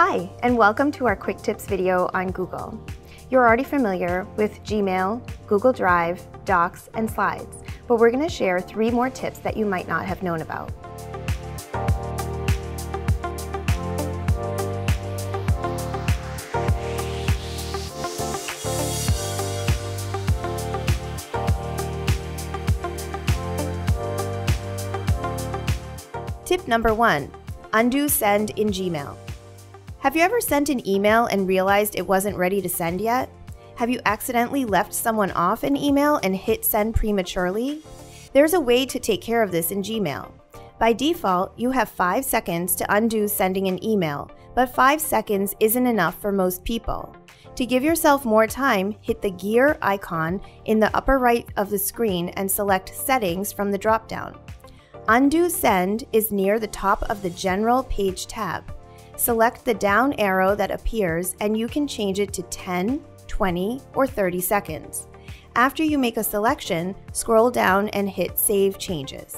Hi, and welcome to our Quick Tips video on Google. You're already familiar with Gmail, Google Drive, Docs, and Slides, but we're going to share 3 more tips that you might not have known about. Tip number 1, undo send in Gmail. Have you ever sent an email and realized it wasn't ready to send yet? Have you accidentally left someone off an email and hit send prematurely? There's a way to take care of this in Gmail. By default, you have 5 seconds to undo sending an email, but 5 seconds isn't enough for most people. To give yourself more time, hit the gear icon in the upper right of the screen and select Settings from the drop-down. Undo Send is near the top of the General Page tab. Select the down arrow that appears and you can change it to 10, 20, or 30 seconds. After you make a selection, scroll down and hit Save Changes.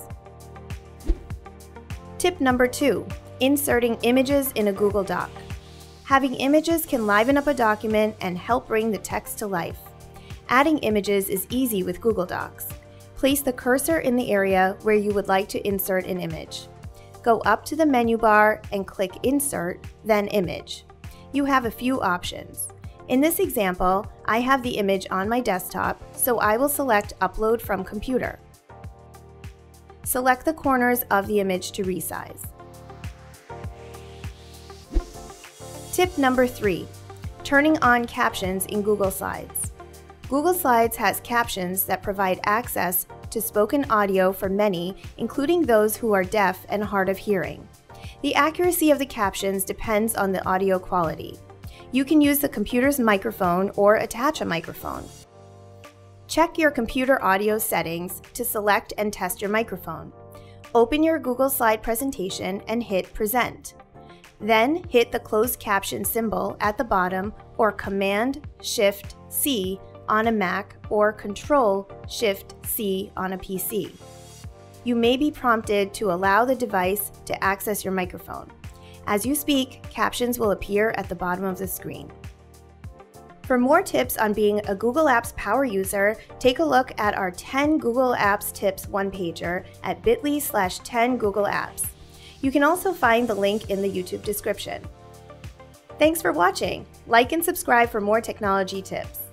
Tip number 2, inserting images in a Google Doc. Having images can liven up a document and help bring the text to life. Adding images is easy with Google Docs. Place the cursor in the area where you would like to insert an image. Go up to the menu bar and click Insert, then Image. You have a few options. In this example, I have the image on my desktop, so I will select Upload from Computer. Select the corners of the image to resize. Tip number 3, turning on captions in Google Slides. Google Slides has captions that provide access to spoken audio for many, including those who are deaf and hard of hearing. The accuracy of the captions depends on the audio quality. You can use the computer's microphone or attach a microphone. Check your computer audio settings to select and test your microphone. Open your Google Slide presentation and hit Present. Then hit the closed caption symbol at the bottom or Command-Shift-C on a Mac or Control-Shift-C on a PC. You may be prompted to allow the device to access your microphone. As you speak, captions will appear at the bottom of the screen. For more tips on being a Google Apps power user, take a look at our 10 Google Apps Tips one-pager at bit.ly/10googleapps. You can also find the link in the YouTube description. Thanks for watching. Like and subscribe for more technology tips.